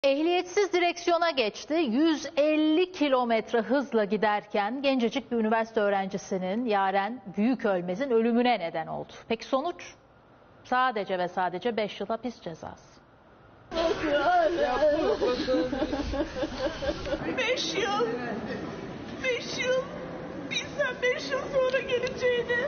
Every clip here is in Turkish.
Ehliyetsiz direksiyona geçti. 150 kilometre hızla giderken gencecik bir üniversite öğrencisinin Yaren Büyükölmez'in ölümüne neden oldu. Peki sonuç? Sadece ve sadece 5 yıl hapis cezası. 5 yıl. 5 yıl. Bilsem 5 yıl sonra geleceğini.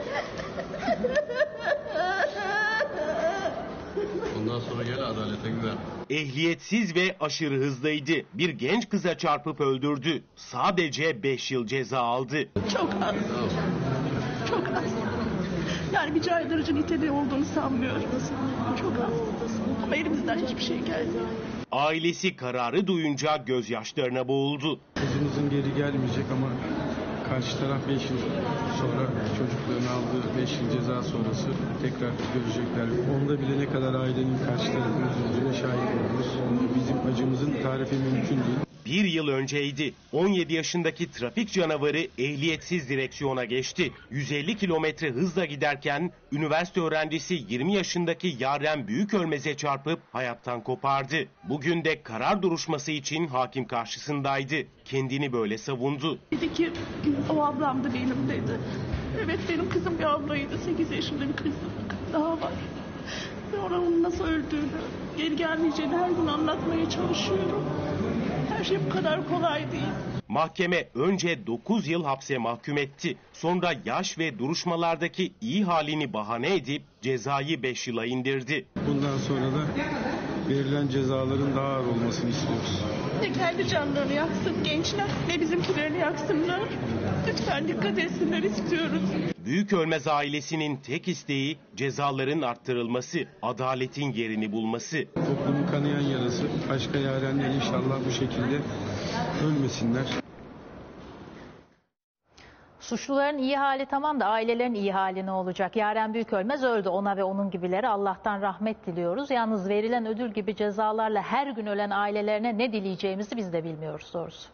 Ondan sonra gel adalete güven. Ehliyetsiz ve aşırı hızlıydı. Bir genç kıza çarpıp öldürdü. Sadece 5 yıl ceza aldı. Çok az. Çok az. Yani bir caydırıcı niteliği olduğunu sanmıyorum. Çok az. Ama elimizden hiçbir şey gelmiyor. Ailesi kararı duyunca gözyaşlarına boğuldu. Kızımızın geri gelmeyecek ama karşı taraf 5 yıl sonra çocuklarını aldığı 5 yıl ceza sonrası tekrar görecekler. Onda bile ne kadar ailenin karşı tarafının üzüldüğüne şahit oluyoruz. Bizim acımızın tarifi mümkün değil. Bir yıl önceydi. 17 yaşındaki trafik canavarı ehliyetsiz direksiyona geçti. 150 kilometre hızla giderken üniversite öğrencisi 20 yaşındaki Yaren Büyükölmez'e çarpıp hayattan kopardı. Bugün de karar duruşması için hakim karşısındaydı. Kendini böyle savundu. Dedi ki o ablam da benim dedi. Evet benim kızım bir ablaydı. 8 yaşında bir kızım daha var. Sonra onun nasıl öldüğünü, geri gelmeyeceğini her gün anlatmaya çalışıyorum. Her şey bu kadar kolay değil. Mahkeme önce 9 yıl hapse mahkum etti. Sonra yaş ve duruşmalardaki iyi halini bahane edip cezayı 5 yıla indirdi. Bundan sonra da verilen cezaların daha ağır olmasını istiyoruz. Ne kendi canlarını yaksın gençler, ne bizimkilerini yaksınlar. Lütfen dikkat etsinler istiyoruz. Büyükölmez ailesinin tek isteği cezaların arttırılması, adaletin yerini bulması. Toplumun kanayan yarası, başka yarenler inşallah bu şekilde ölmesinler. Suçluların iyi hali tamam da ailelerin iyi hali ne olacak? Yaren Büyükölmez öldü. Ona ve onun gibilere Allah'tan rahmet diliyoruz. Yalnız verilen ödül gibi cezalarla her gün ölen ailelerine ne dileyeceğimizi biz de bilmiyoruz doğrusu.